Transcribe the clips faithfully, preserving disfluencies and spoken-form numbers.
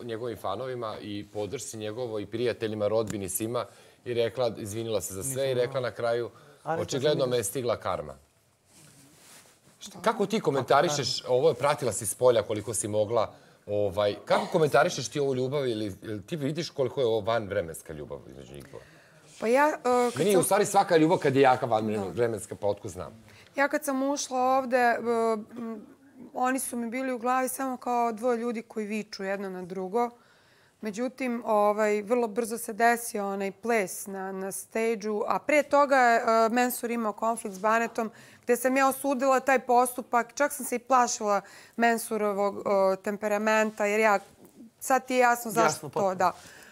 njegovim fanovima i podršci njegovo i prijateljima, rodbini, svima i rekla, izvinila se za sve i rekla na kraju, očigledno me je stigla karma. Kako ti komentarišeš, ovo je pratila si s polja koliko si mogla, kako komentarišeš ti ovu ljubav ili ti vidiš koliko je ovo vanvremenska ljubav između njih dvoje? Pa ja... Meni je u stvari svaka ljubav kad je jaka vanvremenska, pa otko znam. Ja kad sam ušla ovde, oni su mi bili u glavi samo kao dvoje ljudi koji viču jedno na drugo. Međutim, vrlo brzo se desio onaj ples na stage-u, a pre toga je Mensur imao konflikt s Banetom, gde sam ja osudila taj postupak. Čak sam se i plašila Mensurovog temperamenta, jer ja, sad ti je jasno zašto to, da.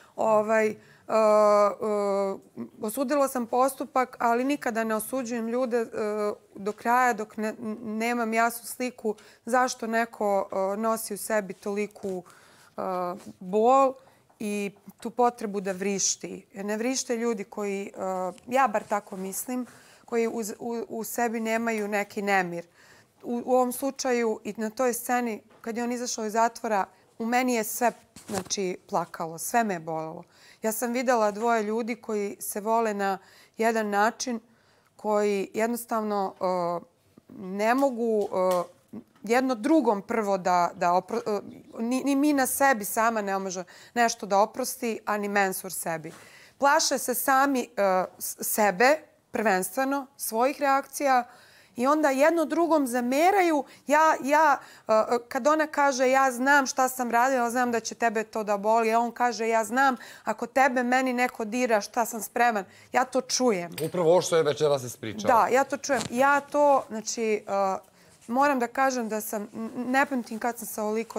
Osudila sam postupak, ali nikada ne osuđujem ljude do kraja dok nemam jasnu sliku zašto neko nosi u sebi toliku bol i tu potrebu da vrišti. Ne vrište ljudi koji, ja bar tako mislim, koji u sebi nemaju neki nemir. U ovom slučaju i na toj sceni, kad je on izašao iz zatvora, u meni je sve plakalo, sve me je bolelo. Ja sam videla dvoje ljudi koji se vole na jedan način koji jednostavno ne mogu jedno drugom prvo da... Ni mi na sebi sama ne može nešto da oprosti, a ni Mensur sebi. Plaše se sami sebe, prvenstveno, svojih reakcija, i onda jedno drugom zameraju. Ja, kad ona kaže ja znam šta sam radila, znam da će tebe to da boli, a on kaže ja znam ako tebe meni neko dira šta sam spreman, ja to čujem. Upravo ovo što je večeras ispričala. Da, ja to čujem. Ja to, znači, moram da kažem da sam, ne pamtim kad sam se ovoliko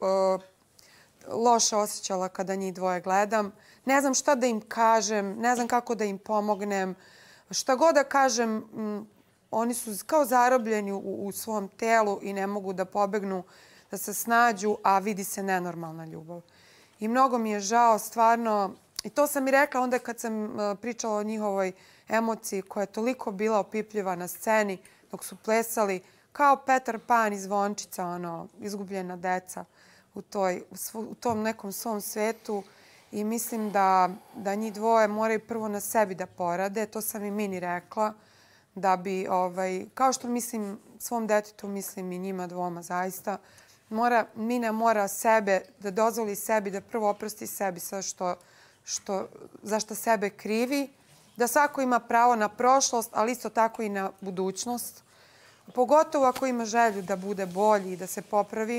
loše osjećala kada njih dvoje gledam. Ne znam šta da im kažem, ne znam kako da im pomognem. Šta god da kažem, oni su kao zarobljeni u svom telu i ne mogu da pobegnu, da se snađu, a vidi se nenormalna ljubav. I mnogo mi je žao, stvarno, i to sam i rekla onda kad sam pričala o njihovoj emociji koja je toliko bila opipljiva na sceni dok su plesali, kao Petar Pan iz Zvončica, ono, izgubljena deca u tom nekom svom svetu. I mislim da njih dvoje moraju prvo na sebi da porade, to sam i Mini rekla, da bi, kao što mislim svom detetu, mislim i njima dvoma zaista, Mina mora sebe, da dozvoli sebi, da prvo oprosti sebi sve za što sebe krivi, da svako ima pravo na prošlost, ali isto tako i na budućnost, pogotovo ako ima želju da bude bolji i da se popravi.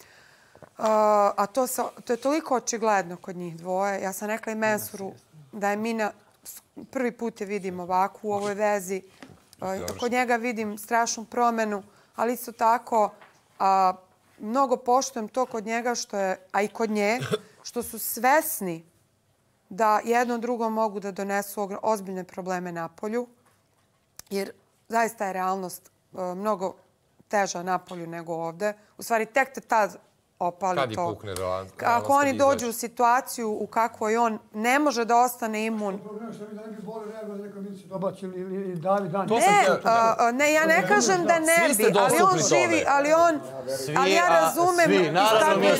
A to je toliko očigledno kod njih dvoje. Ja sam rekla i Mensuru da je Mina, prvi put je vidim ovako u ovoj vezi, kod njega vidim strašnu promenu, ali isto tako mnogo poštujem to kod njega, a i kod nje, što su svesni da jedno drugo mogu da donesu ozbiljne probleme napolju, jer zaista je realnost mnogo teža napolju nego ovde. U stvari, tek te tad opali to. Kad i pukne realnost? Ako oni dođu u situaciju u kakvoj on ne može da ostane imun. Ne, ja ne kažem da ne bi, ali on živi, ali on, ali ja razumem. Svi, naravno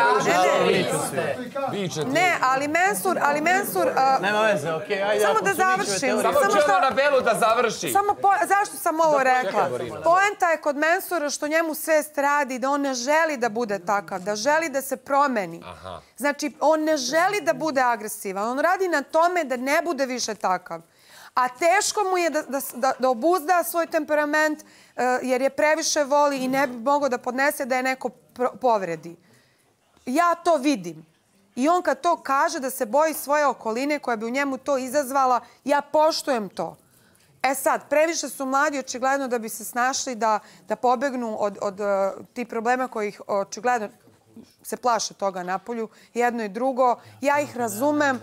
mi smo. Ne, ali Mensur, ali Mensur... Nema veze, okej, ajde. Samo da završim. Samo ćemo na Belu da završi. Zašto sam ovo rekla? Poenta je kod Mensura što njemu svest radi da on ne želi da bude takav, da želi da se promeni. Znači, on ne želi da bude agresivan. On radi na tome da ne bude više takav. A teško mu je da obuzda svoj temperament jer je previše voli i ne bi mogao da podnese da je neko povredi. Ja to vidim. I on kad to kaže da se boji svoje okoline koja bi u njemu to izazvala, ja poštujem to. E sad, previše su mladi očigledno da bi se snašli da pobegnu od tih problema kojih očigledno se plaše toga napolju, jedno i drugo. Ja ih razumem.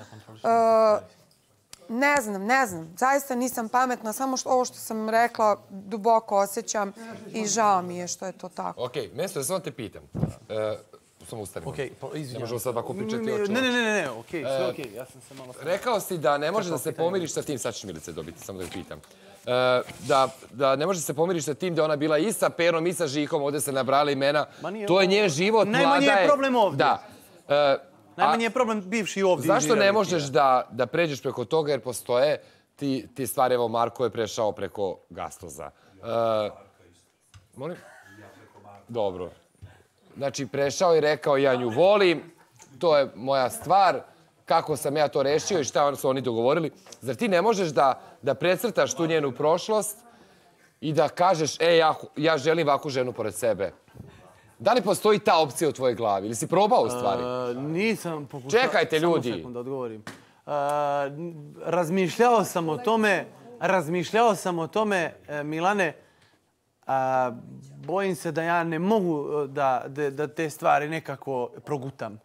Ne znam, ne znam. Zaista nisam pametna. Samo ovo što sam rekla duboko osjećam i žao mi je što je to tako. Okej, Mensur, samo te pitam. Samo ustanimo. Ne možemo sad ovako pričati o čemu. Ne, ne, ne, ne, okej, sve okej. Ja sam se malo... Rekao si da ne može da se pomiriš sa tim, sad ćeš Milice dobiti, samo da ju pitam. Da ne može se pomiriš sa tim da ona bila i sa Perom i sa Žikom, ovdje se nabrala imena. To je njen život, mlada je. Najmanje je problem ovdje. Da. Najmanji je problem bivši ovdje. Zašto ne možeš da, da pređeš preko toga jer postoje ti, ti stvari, evo Marko je prešao preko Gastoza. Uh, molim? Dobro. Znači, prešao i rekao ja nju volim, to je moja stvar, kako sam ja to rešio i šta su oni dogovorili. Zar ti ne možeš da, da precrtaš tu njenu prošlost i da kažeš, e, ja, ja želim ovakvu ženu pored sebe? Da li postoji ta opcija u tvojoj glavi? Ili si probao u stvari? Uh, nisam pokušao... Čekajte, ljudi. Samo sekund da odgovorim. Uh, razmišljao sam o tome, razmišljao sam o tome, Milane, uh, bojim se da ja ne mogu da, da, da te stvari nekako progutam.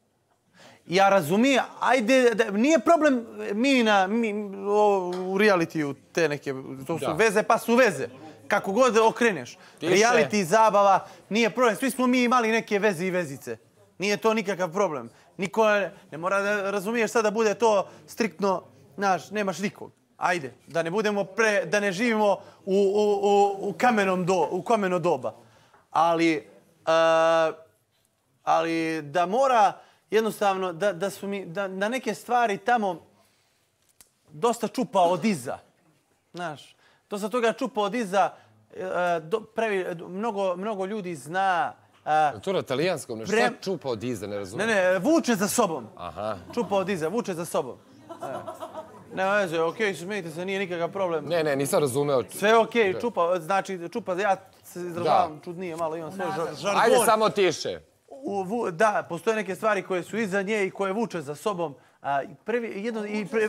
Ja razumijem, ajde, da, nije problem mi, na, mi o, u realitiju te neke, to su da. Veze pa su veze. Kako god okreneš. Tiše. Reality, zabava, nije problem. Svi smo mi imali neke veze i vezice. Nije to nikakav problem. Niko ne mora da razumiješ sad da bude to striktno, znaš, nemaš nikog. Ajde, da ne budemo pre, da ne živimo u, u, u, u, kamenom do, u kameno doba. Ali, uh, ali da mora jednostavno, da, da su mi, da, da neke stvari tamo dosta čupa od iza. Znaš, dosta toga čupa od iza, do, previ, mnogo, mnogo ljudi zna... Uh, to na talijanskom, nešto pre... čupa od iza, ne razumijem. Ne, ne, vuče za sobom. Aha. Čupa od iza, vuče za sobom. Ne, veze, okej, okay, smijete se, nije nikakav problem. Ne, ne, nisam razumeo. Sve je okej, okay, čupa, znači, čupa, ja se izražavam čudnije, malo imam svoj žargon. Ajde samo tiše. U, da, postoje neke stvari koje su iza nje i koje vuče za sobom. A, prvi, jedno, i prvi...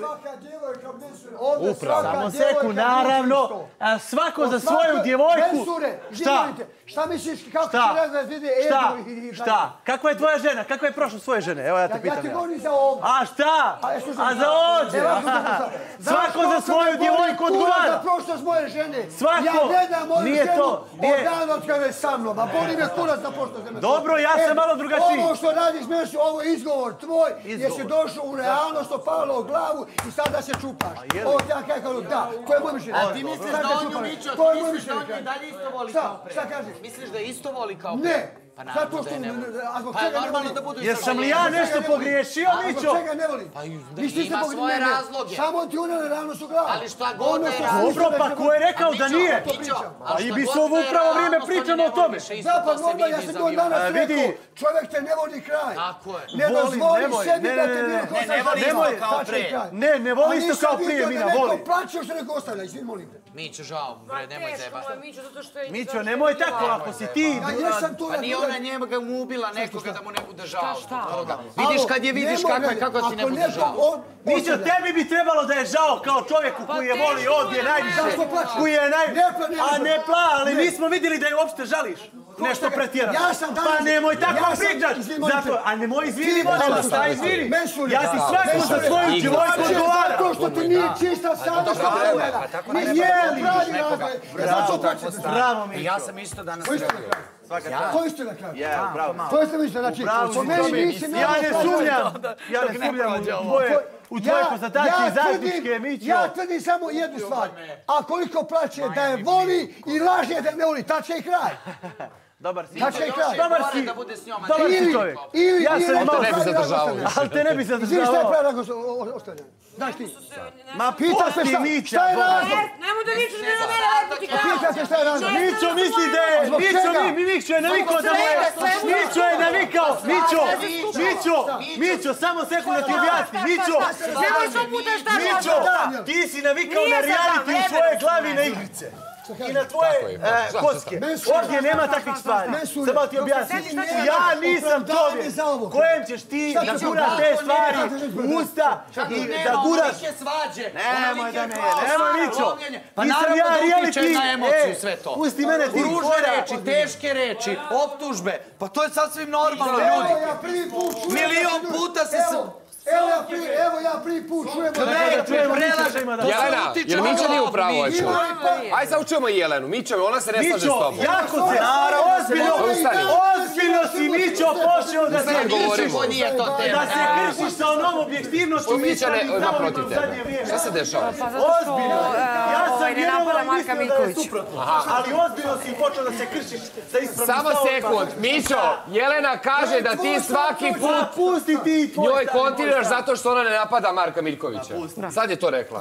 Upravo. Samo seku, naravno. A, svako za svoju djevojku. Šta? Šta misliš kako će razred vidi Edu i... Šta? Kakva je tvoja žena? Kakva je prošla svoje žene? Evo ja te pitam. Ja ti govorim za ovdje. A šta? A za ovdje? Svako za svoju djevojku odgovara. Za prošlost moje žene. Svako. Ja ne dam moju ženu od dana od kada je sa mnom. A boli me kurac na prošlost. Dobro, ja sam malo drugačiji. Ovo što radiš, meni ovo je izgovor tvoj, jer si došao u realnost, opalo glavu i sada se čupaš. Ovo ti ja kako da. To je moj mišljenje. A ti misliš da on nju Mićo, ti misliš da on nju dalje isto voli kao pre? Šta kažeš? Misliš da isto voli kao pre? Ne. Pa naravno da je ne voli. Pa je normalno da budu isto voli. Jesam li ja nešto pogriješio, Mićo? Zbog čega ne voli? Pa ima svoje razloge. Samo ti una realnost u glavu. Ali šta god da je razlog. Dobro, pa ko je rekao da nije? A i bi se ovo upravo vrijeme pričamo o tome. Da, pa normalno, ja sam to danas rekao. Čovjek te ne voli kraj. Tako je. Ne dozvoli sebi da te bilo ko ne voli isto kao pre. Ne, ne voli isto kao prije, Mina, voli. A nisam vidio da neko plaćao što neko ostavlja, izvin, molim te. Mićo, žao, bre, nemoj zebati. Mićo, nemoj tako, ako si ti... Pa nije ona njega mu ubila nekoga da mu ne bude žao. Vidiš kad je vidiš kako ti ne bude žao. Mićo, tebi bi trebalo da je žao kao čovjeku koji je voli ovdje najviše. Koji je naj... A ne pla, ali nismo vidjeli da je uopšte žališ. Nešto pretjerano. Pa nemoj tako pričat. Zato, a nemoj izvini, možda, šta izvini? Ja ti svako za svoju djevojku odgovara. Zato što ti nije čista savjest što problema. Mi nije pravi razlog. Bravo, Mićo. Ja sam isto danas rekao. To isto na kraju. Ja, bravo. To isto mislite, znači, po meni nisi... Ja ne sumnjam, ja ne sumnjam u tvoje... U tvoje konstatacije zajedničke, Mićo. Ja tvrdim samo jednu stvar. A koliko plaće da je voli i laže da ne voli, tad će i kraj. Dobar si. Tad će i kraj. Dobar si. Dobar si čovjek. Ili, ja se malo ne bi zadržavao. Ali te ne bi zadržavao. Znaš šta je pravi razlog ostavljanja? Znaš ti? Ma pusti Mića. Šta je razlog? Nemoj da Miću ne da mene raditi kao. Pita se šta je razlog. Mićo misli da je... Mićo, Mićo je navikao da mu je... Mićo je navikao. Mićo, Mićo, Mićo, samo sekund da ti objasni. Mićo, Nemoj sto puta šta Mićo, ti si navikao na reality u svoje glavi na igrice. I na tvoje koske. Ovdje nema takvih stvari. Samo ti objasnim. Ja nisam čovjek kojem ćeš ti da guraš te stvari u usta i da guraš... Nemoj da ne, nemoj Mićo. Pa naravno da utiče na emociju sve to. Pusti mene ti. Ružne reči, teške reči, optužbe. Pa to je sasvim normalno, ljudi. Milion puta se... Evo ja prvi, evo ja prvi put čujem... Jelena, jer Mića nije u pravu ovaj čuo. Ajde sad učujemo i Jelenu. Mića, ona se ne slaže s tobom. Mićo, jako se, ozbiljno, Ozbiljno si, Mićo, počeo da se kršiš. Da se kršiš sa onom objektivnošću istranih zavodima u zadnje vrijeme. Šta se dešava? Ozbiljno. Ja sam vjerovala i mislila da je suprotno. Ali ozbiljno si počeo da se kršiš sa ispravnim Samo sekund. Mićo, Jelena kaže da ti svaki put njoj kontiriraš zato što ona ne napada Marka Miljkovića. Sad je to rekla.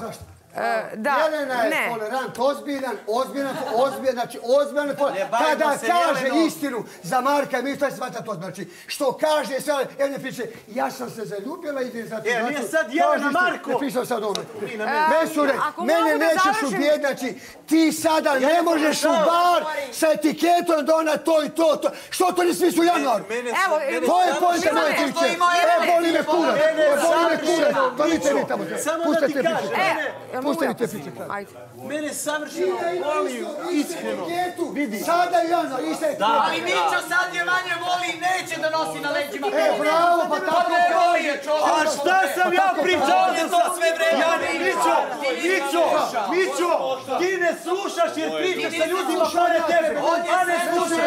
Jelena je tolerant, ozbiljan, ozbiljan, ozbiljan, znači ozbiljan. Kada kaže istinu za Marka Miljkovića, svata to znači. Što kaže sve, evo ne piše, ja sam se zaljubila i ide za to. E, nije sad Jelena Marko. Ne pisao sad ome. Mesure, mene nećeš ubijeti, znači ti sada ne možeš u bar sa etiketom da ona to i to, to. Što to nisi mislio u januaru? To je pojenta moje priče. E, boli me kurac, e, boli me kurac. To mi te vitamo. Pustite priče. Pustite priče. Mene savršeno voli, iskreno. Vidi. Sada je januar, ista je da. Ali Mićo sad je manje voli i neće da nosi na leđima. E, bravo, pa tako je. A šta sam ja pričao za to sve vreme? Mićo, Mićo, Mićo, ti ne slušaš jer pričaš sa ljudima pored tebe. A ne slušaj.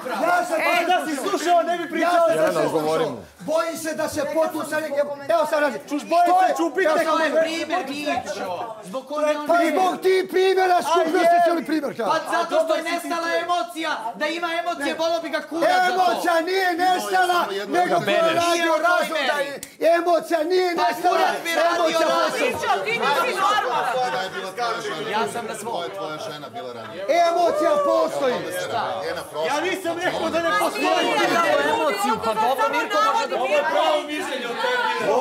Pa da si slušao, ne bi pričao za to. Bojim se da se potu sa nekim... Evo sad razi. Čuš, bojim se čupite kao ne. Primjer Mićo. Zbog koje on... Pa zbog ti primjera skupno ste cijeli primjer. Pa zato što je nestala emocija. Da ima emocije, bolo bi ga kurac za to. Emocija nije nestala, nego ko je radio razum da je... Emocija nije nestala, emocija postoji. Mićo, ti nisi normalan. Ja sam na svom. Tvoja žena bila ranije. Emocija postoji. Ja nisam rekao da ne postoji. Emociju, pa dobro Mirko može da... Ovo je pravo mišljenje o tebi.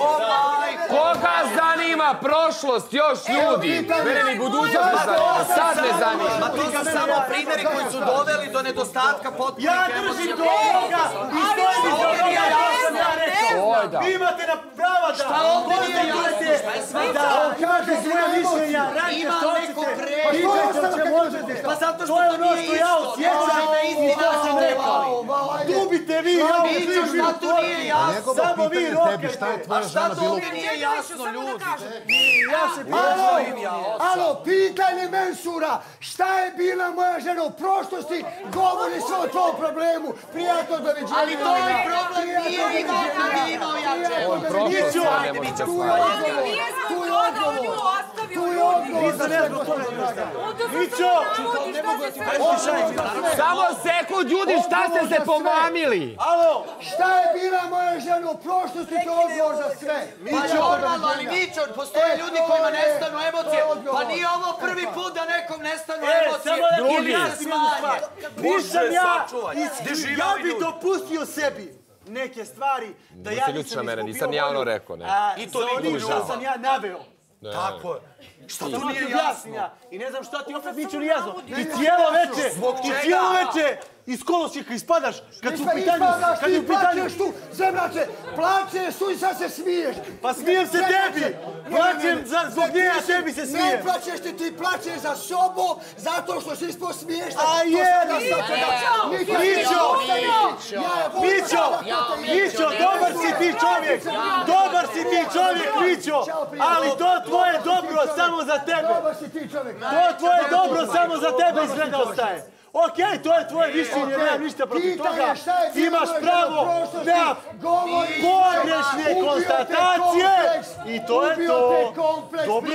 Koga zanima prošlost još ljudi? Mene ni budućnost ne zanima, sad me zanima. Ma to su samo primjeri koji su doveli do nedostatka potpunih emocija. Ja držim do ovoga i stojim iz ovoga, ja sam ja rekao. Vi imate na prava da kontaktirate, da kažete svoje mišljenja, radite što hoćete, pitajte o čemu možete. Pa zato što to je to ono nije što ja isto. osjećam i što sam rekao. Dubite vi, ja Mićo, šta tu nije jasno? Samo vi rokajte. A šta to ovdje nije jasno, ljudi? Ja se pitam. Alo, pitanje Mensura, šta je bila moja žena u prošlosti, govori sve o tvojom problemu. Prijatno doviđenja. Ali to je problem, nije imao kad je imao jače. On prošlost ne može da stvari. Tu je odgovor. Tu je odgovor. Mićo! Samo sekund, ljudi, šta ste se pomamili? Alo! Šta je bila moja žena u prošlosti, to je odgovor za sve. Pa normalno, ali Mićo, postoje ljudi kojima nestanu emocije. Pa nije ovo prvi put da nekom nestanu emocije. Ili se smanje. Nisam ja, ja bi dopustio sebi neke stvari da ja nisam izgubio. Nisam ja ono rekao, ne. I to nije što sam ja naveo. Tako je. Što to nije jasno? I ne znam šta ti opet Miću nije jasno. Ti cijelo veče, ti cijelo veče iz kolosijeka ispadaš kad su u pitanju... Kad ti plaćeš tu, zemljače, plaćeš tu i sad se smiješ. Pa smijem se tebi! Plaćem zbog nje, a tebi se smijem. Ne plaćeš ti, ti plaćeš za sobom, zato što si ispod smiješta. A je! Mićo! Mićo! Mićo, dobar si ti čovjek! Dobar si ti čovjek, Mićo! Ali to tvoje dobro samo za tebe. Dobar si ti čovjek. To tvoje dobro samo za tebe izgleda ostaje. Okej, to je tvoje mišljenje, nemam ništa protiv toga. Imaš pravo na pogrešne konstatacije i to je to. Dobro.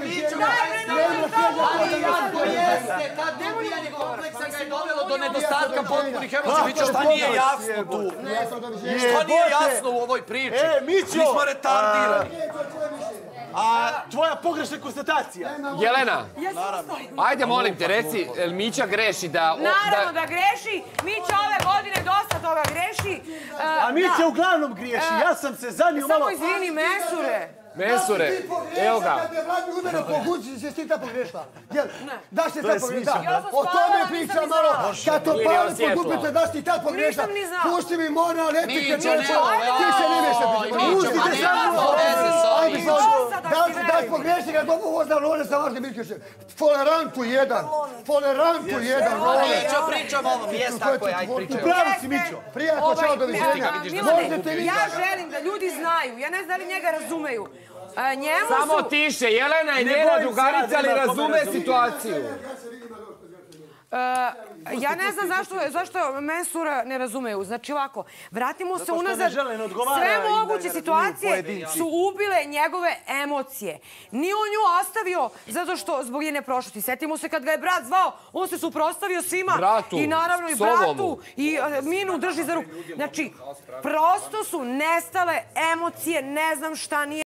Ali ako jeste, ta dubijanje kompleksa ga je dovelo do nedostatka potpunih emocija. Mićo, šta nije jasno tu? Šta nije jasno u ovoj priči? E, Mićo! Mi smo retardirani. A tvoja pogrešna konstatacija? Jelena, ajde molim te, reci, jel Mića greši da... Naravno da greši. Mića ove godine dosta toga greši. A Mića uglavnom griješi. Ja sam se zanio malo... Samo izvini, Mesure. Mesure, evo ga. Kad je Vladi udario po guzi, si ti ta pogrešila. Jel, da si ta pogrešila. O tome pričam malo. Kad to pali po gupite, da si ti ta pogrešila. Pusti mi moral, etike, čovječe. Ti se ne mješta. Pustite samo. Da si pogrešila, kad ovo vozna role sa vašim Miljkovićem. Folerantu jedan. Folerantu jedan. Mićo, pričam ovo. Jes tako je, ajde pričaj. Upravo si, Mićo. Prijatno, čao, doviđenja. Ja želim da ljudi znaju. Ja ne znam da li njega razumeju. Samo tiše, Jelena je njena drugarica, ali razume situaciju. Ja ne znam zašto Mensura ne razumeju. Znači ovako, vratimo se unazad. Sve moguće situacije su ubile njegove emocije. Nije on nju ostavio zato što zbog njene prošlosti. Setimo se kad ga je brat zvao, on se suprotstavio svima. I naravno i bratu. I Minu drži za ruku. Znači, prosto su nestale emocije, ne znam šta nije.